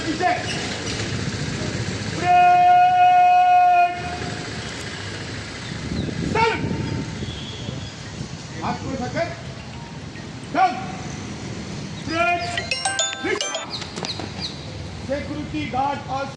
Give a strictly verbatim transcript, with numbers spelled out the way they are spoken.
check. Break. Seven. हाथ को उठाकर. Down. Break. Security guard also.